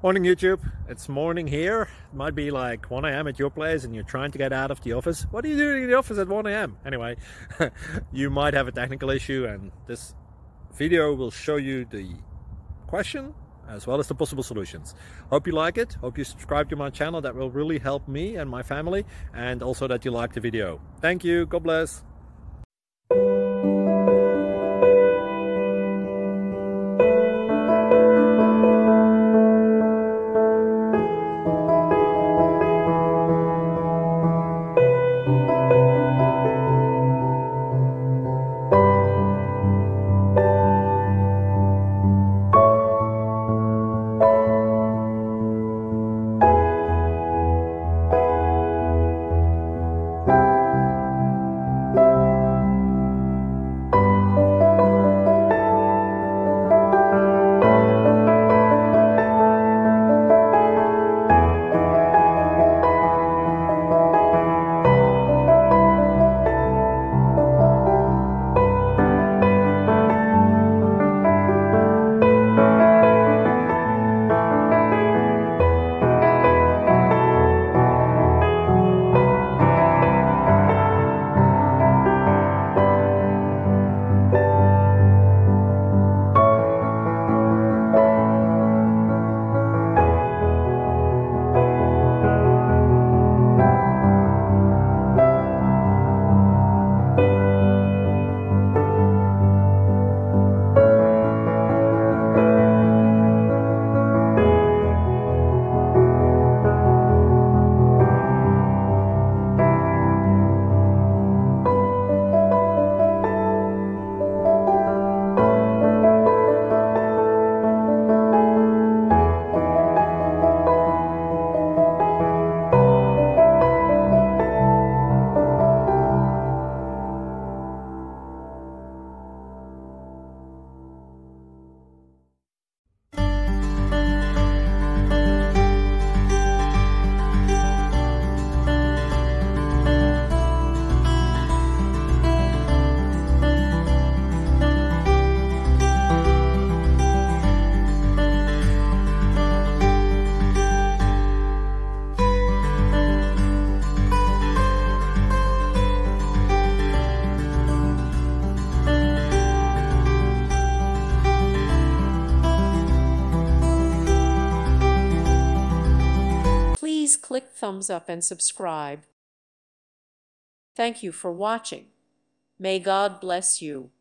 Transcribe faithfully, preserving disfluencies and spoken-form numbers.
Morning YouTube, it's morning here. It might be like one A M at your place and you're trying to get out of the office. What are you doing in the office at one A M? Anyway, you might have a technical issue and this video will show you the question as well as the possible solutions. Hope you like it, hope you subscribe to my channel. That will really help me and my family, and also that you like the video. Thank you, God bless. Please click thumbs up and subscribe. Thank you for watching. May God bless you.